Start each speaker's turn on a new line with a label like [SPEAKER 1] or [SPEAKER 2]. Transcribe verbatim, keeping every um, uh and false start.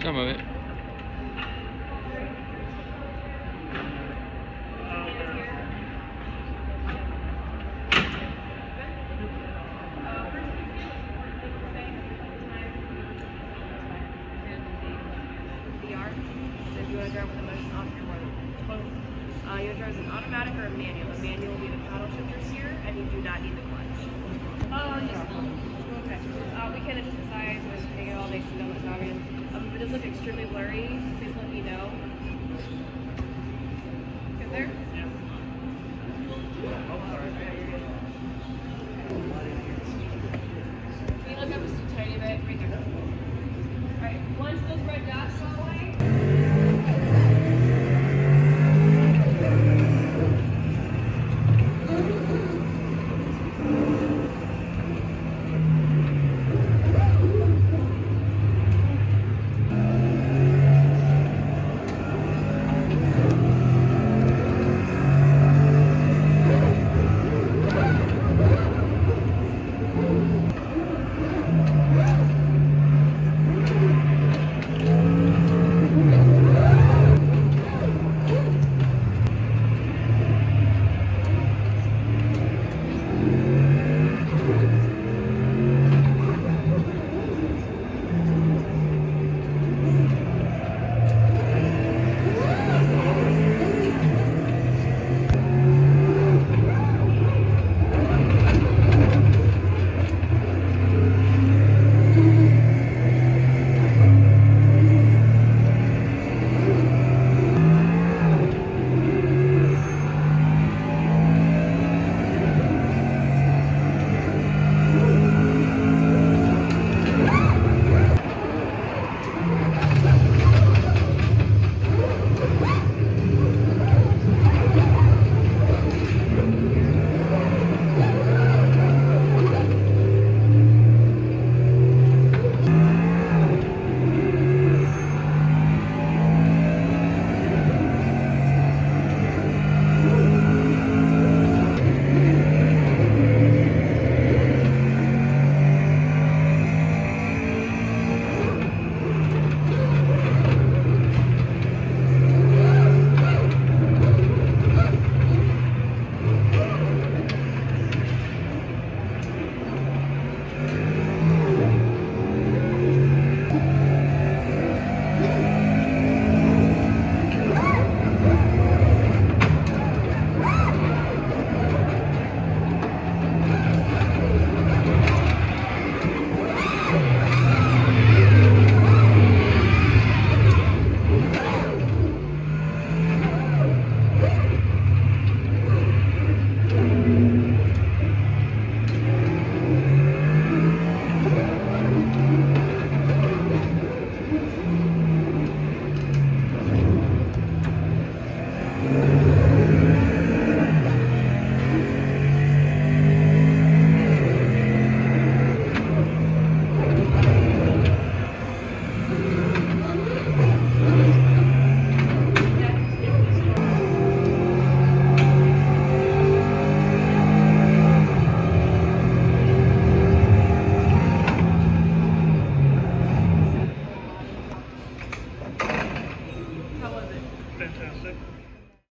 [SPEAKER 1] Some of it.
[SPEAKER 2] Uh, your drive is an automatic or a manual. A manual will be the paddle shifters here, and you do not need the clutch. Oh, yes. Okay. Uh, we can adjust the size and make it all nice and done with noggin. Um, if it does look extremely blurry, please let me know. Good there? Yeah. Oh, sorry. Can you look up just a tiny bit? Right there. Alright, once those red dots go away,